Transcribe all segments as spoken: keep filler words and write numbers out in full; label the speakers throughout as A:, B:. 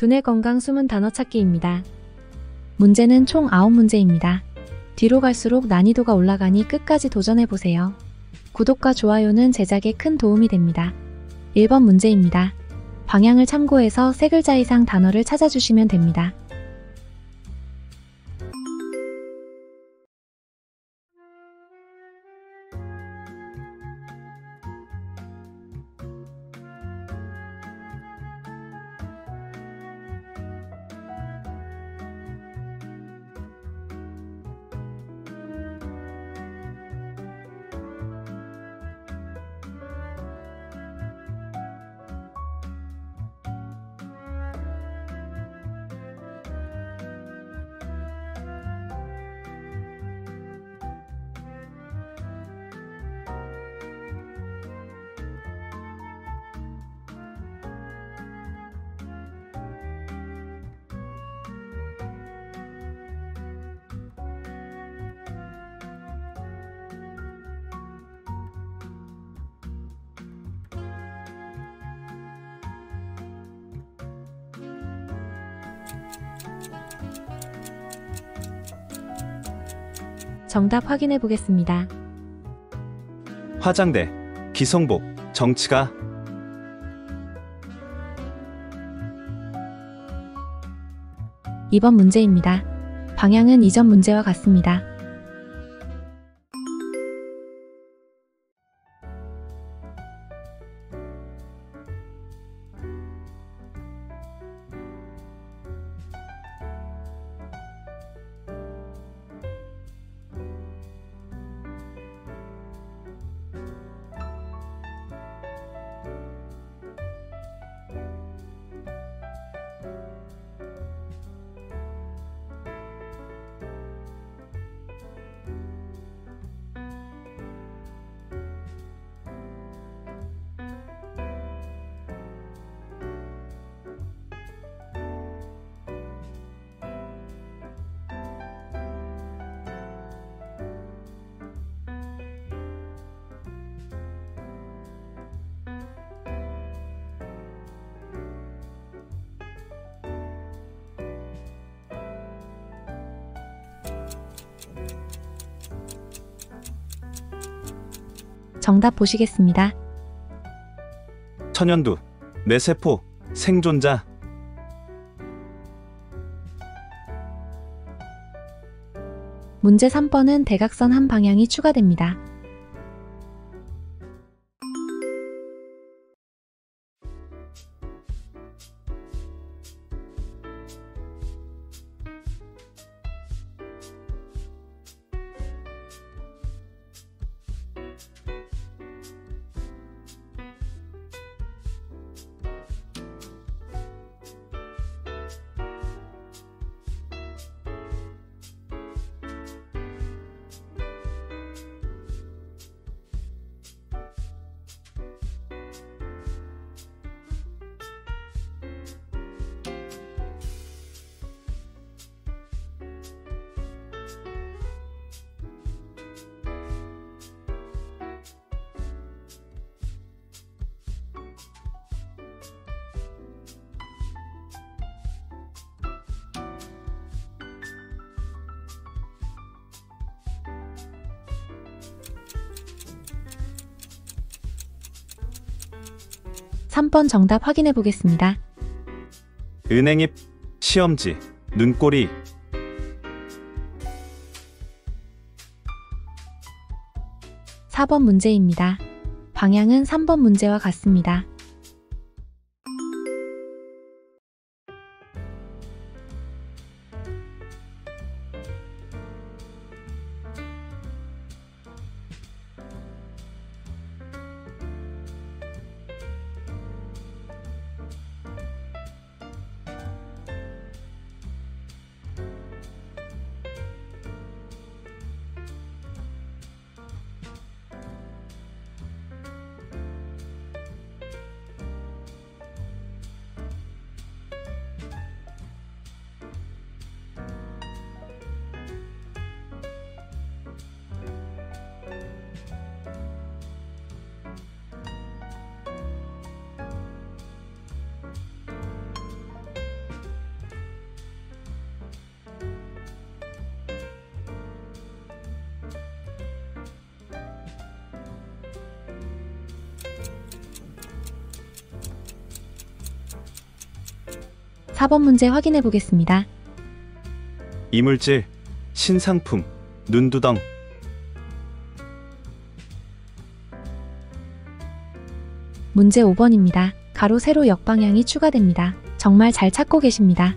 A: 두뇌 건강 숨은 단어 찾기입니다. 문제는 총 아홉 문제입니다. 뒤로 갈수록 난이도가 올라가니 끝까지 도전해보세요. 구독과 좋아요는 제작에 큰 도움이 됩니다. 일 번 문제입니다. 방향을 참고해서 세 글자 이상 단어를 찾아주시면 됩니다. 정답 확인해 보겠습니다.
B: 화장대, 기성복, 정치가.
A: 이 번 문제입니다. 방향은 이전 문제와 같습니다. 정답 보시겠습니다.
B: 천연두, 뇌세포, 생존자.
A: 문제 삼 번은 대각선 한 방향이 추가됩니다. 삼 번 정답 확인해 보겠습니다.
B: 은행잎, 시험지, 눈꼬리.
A: 사 번 문제입니다. 방향은 삼 번 문제와 같습니다. 사 번 문제 확인해 보겠습니다.
B: 이물질, 신상품, 눈두덩.
A: 문제 오 번입니다. 가로 세로 역방향이 추가됩니다. 정말 잘 찾고 계십니다.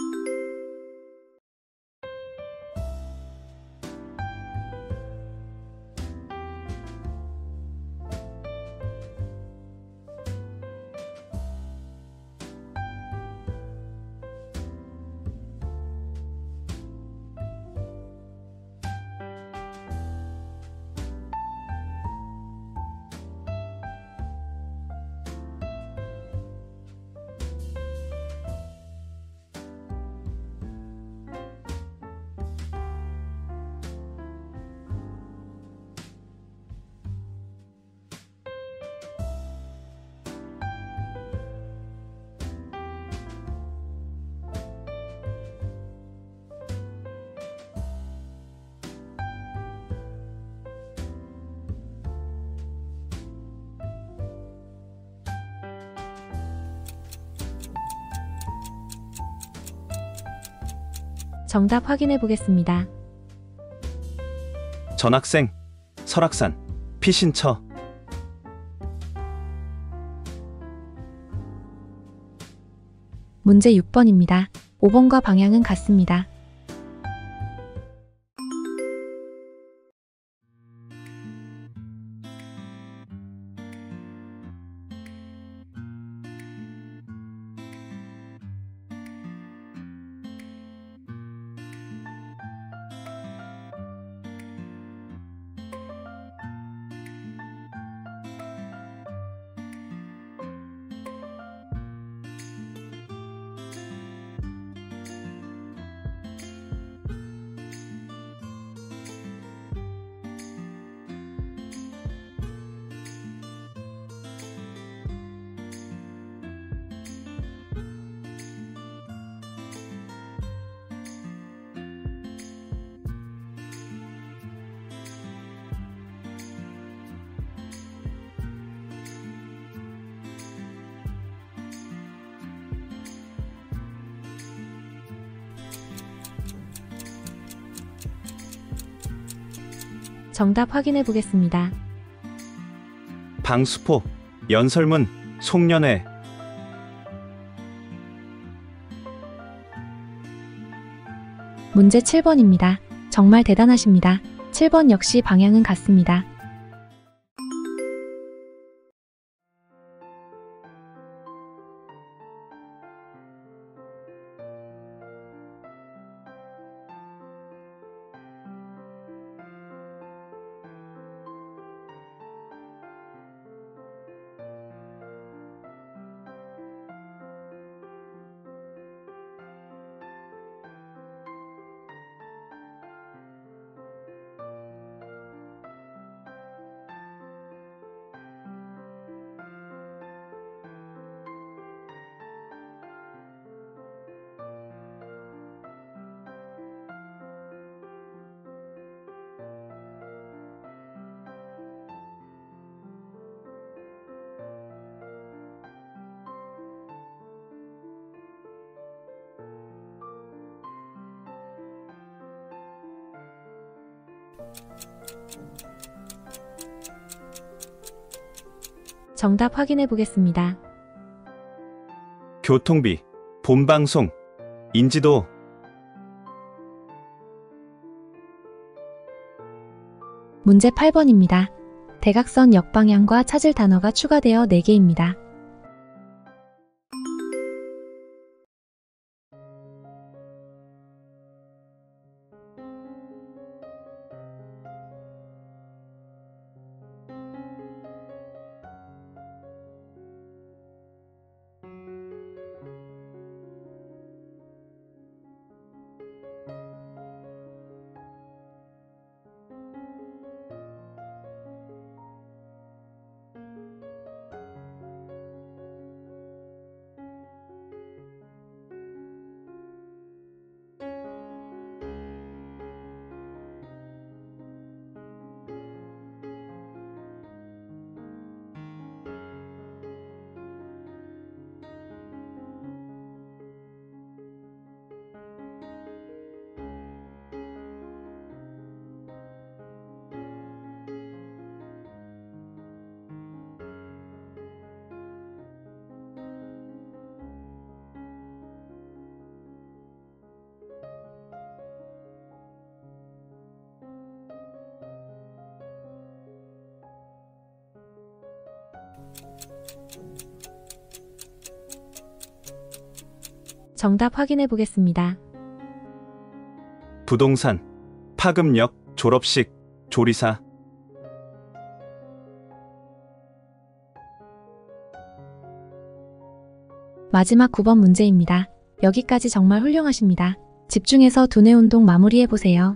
A: 정답 확인해 보겠습니다.
B: 전학생, 설악산, 피신처.
A: 문제 육 번입니다. 오 번과 방향은 같습니다. 정답 확인해 보겠습니다.
B: 방수포, 연설문, 송년회.
A: 문제 칠 번입니다. 정말 대단하십니다. 칠 번 역시 방향은 같습니다. 정답 확인해 보겠습니다.
B: 교통비, 본방송, 인지도.
A: 문제 팔 번입니다. 대각선 역방향과 찾을 단어가 추가되어 네 개입니다. 정답 확인해 보겠습니다.
B: 부동산, 파급력, 졸업식, 조리사.
A: 마지막 구 번 문제입니다. 여기까지 정말 훌륭하십니다. 집중해서 두뇌 운동 마무리해 보세요.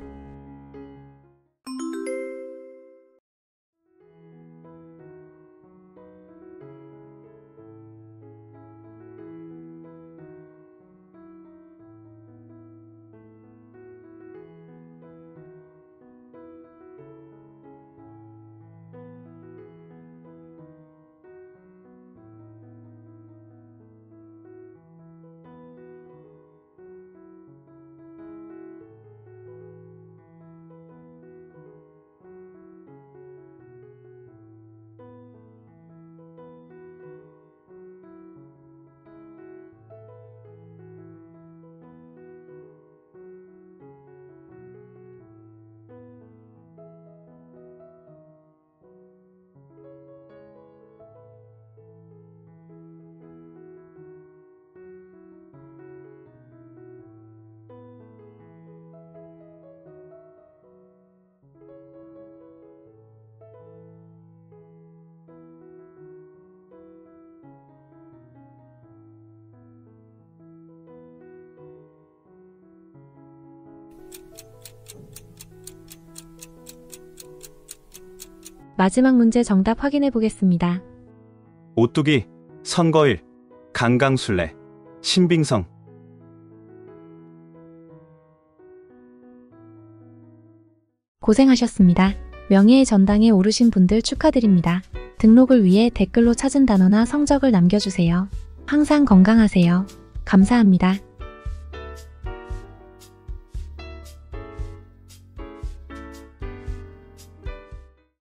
A: 마지막 문제 정답 확인해 보겠습니다.
B: 오뚜기, 선거일, 강강술래, 신빙성.
A: 고생하셨습니다. 명예의 전당에 오르신 분들 축하드립니다. 등록을 위해 댓글로 찾은 단어나 성적을 남겨주세요. 항상 건강하세요. 감사합니다.